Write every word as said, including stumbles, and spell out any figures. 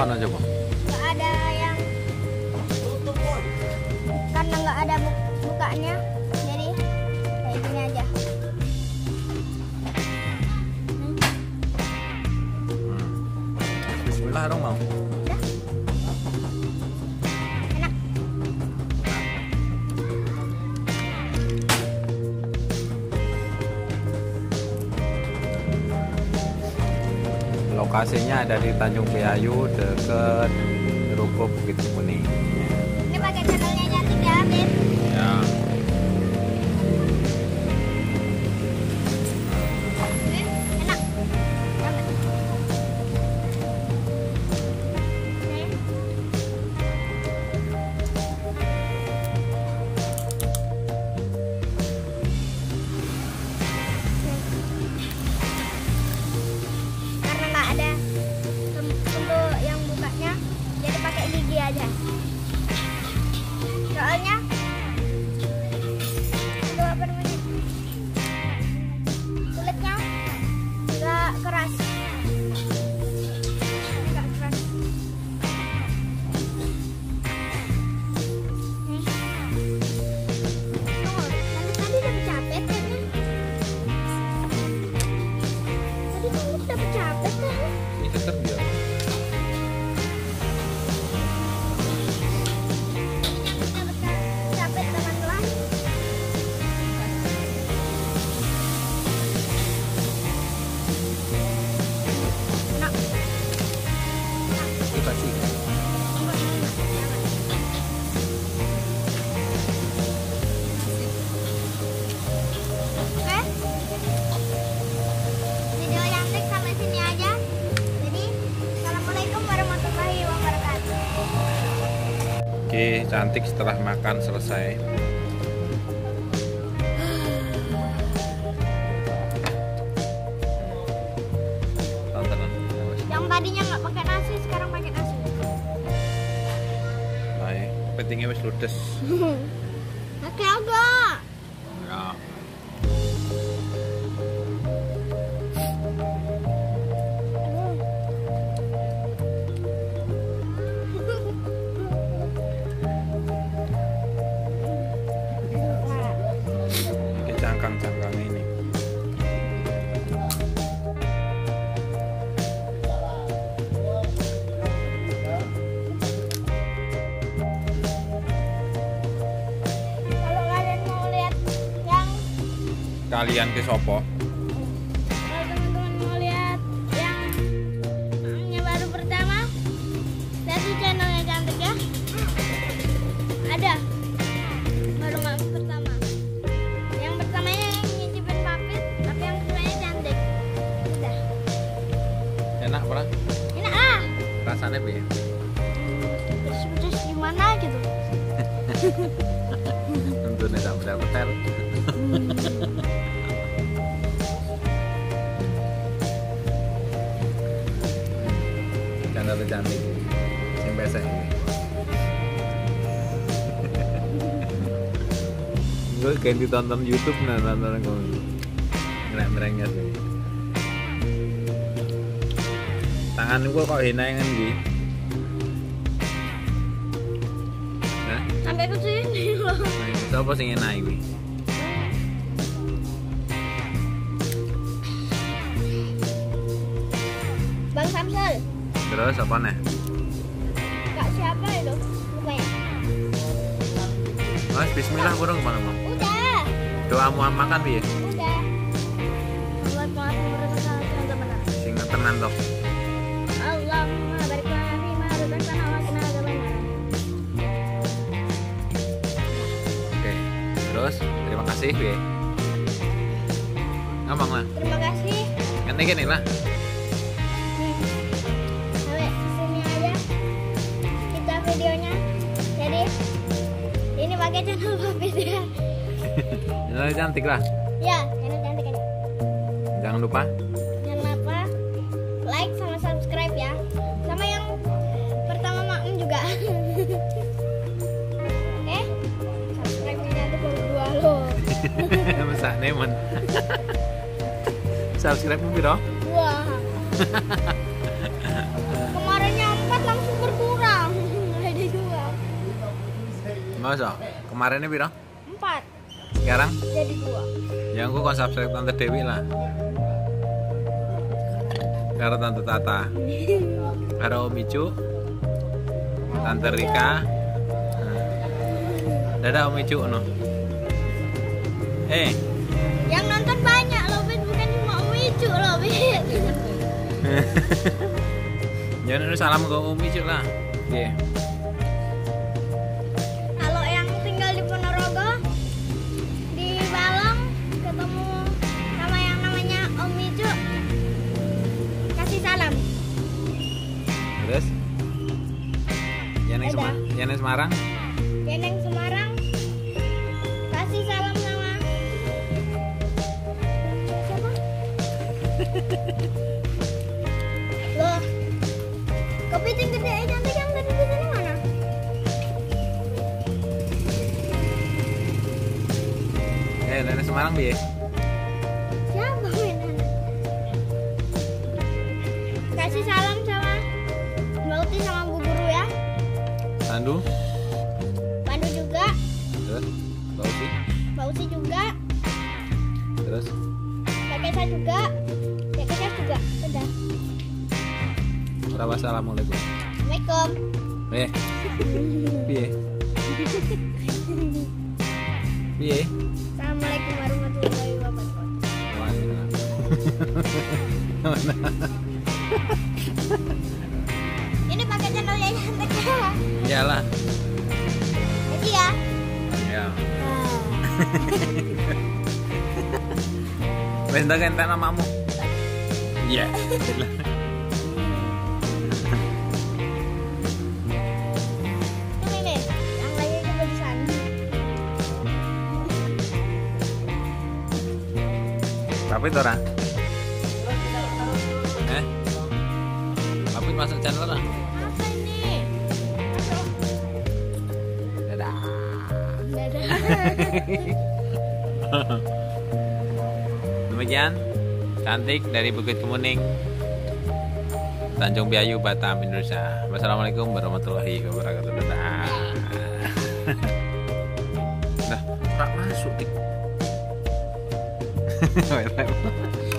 kono coba. Nggak ada yang karena nggak ada bu bukanya, jadi kayak gini aja. Hmm. Bismillah dong mau. Udah. Enak. Lokasinya ada di Tanjung Priayu dekat Ruko Bukit Kuning. Ini pakai channelnya Cantik ya, Beb. Ya. Eh, enak. Dapat. Oke. Karena nggak ada tem- untuk yang bukanya, jadi pakai gigi aja. Soalnya itu apa namanya, kulitnya nggak keras, nggak keras. Nih. Oh, nanti tadi udah capek kayaknya. Tadi kamu udah capek kan? Ini tetap ya. Capek teman-teman. Enak. Ini pasti. Oke. Video yang trik sampai sini aja. Jadi, assalamualaikum warahmatullahi wabarakatuh. Oke, Cantik setelah makan selesai. Tontonan. Yang tadinya nggak pakai nasi, sekarang pakai nasi. Baik, pentingnya wis ludes. Oke, agak. Ya. Oke, cangkang-cangkang ini. Kalau kalian mau lihat yang Kalian ke sopo? kalau teman-teman mau lihat yang yang baru pertama, lihat di channelnya Cantik ya. Ada baru masuk pertama. Yang pertamanya yang nyicipin papit, tapi yang keduanya Cantik. Udah. Enak pernah? Enak ah. Rasanya piye? Pedes-pedes gimana gitu. Tentunya dapat petel. Channel Cantik. Sing pesek ini. Gue ganti tonton YouTube nah tonton gue. Mereng-merengnya sih. Tangan gue kok hina yang ngendi? Hah? Sampai ke sini loh. Siapa sing enak iki? Bang Samsul. Terus apa nih? Kak siapa itu? Lukanya. Mas bismillah burung mana mau? Udah. Doa mau makan piye? Udah. Buat maaf bersama teman-teman. Sing tenan tok. Allahumma barik lana fi ma razaqtana wa qina adzabannar. Oke. Terus terima kasih piye? Ngomong lah. Terima kasih. Ngene gini lah. Hmm. Sampai sini aja kita videonya. Jadi ini pakai channel Papit ya. Channel Cantik lah. Ya, channel Cantik aja. Jangan lupa Jangan lupa like sama subscribe ya. Sama yang pertama Maem juga. Oke? Subscribe-nya Cantik baru dua loh. Masak nemen. Subscribe mu piro? Wah. Kemarinnya empat langsung Masa? Kemarinnya piro? Empat. Sekarang? Jadi dua. Yang aku kon subscribe Tante Dewi lah. Karo Tante Tata. Karo Om Icu. Tante Rika. Dadah Om Icu no. Eh, Yang nonton banyak loh, Bin. Bukan cuma Om Icu loh, Bin. jangan salam ke Om Icu lah. Oke. Kalau yang tinggal di Ponorogo, di Balong, ketemu sama yang namanya Om Icu, kasih salam. Terus? Yang yang Dadah. Sema- yang yang Semarang? Yeneng Semarang, kasih salam sama siapa? Loh, kepiting gede cantik yang tadi di sini mana? Eh, yang Semarang piye? Siapa mainan? Kasih salam sama Mbak Uti sama Bu Guru ya. Sandu? Pandu juga, Terus? Bau sih? Mbak Uti juga, Terus? Kak Kesa juga, Kak Kesa juga. Udah. Ora wassalamualaikum. Assalamualaikum. Eh, piye? Piye? Assalamualaikum warahmatullahi wabarakatuh. Ini pakai channelnya Cantik ya. Iyalah. Jadi ya. Ya. Wes ndak enten namamu. Iya. Ini nih, yang lagi kepedesan. Tapi itu ora. Eh? Tapi masuk channel lah. Apa ini? Masuk. Dadah. Dadah. Demikian Cantik dari Bukit Kemuning, Tanjung Biayu, Batam, Indonesia. Wassalamualaikum warahmatullahi wabarakatuh. Dadah. Nah, tak masuk tik.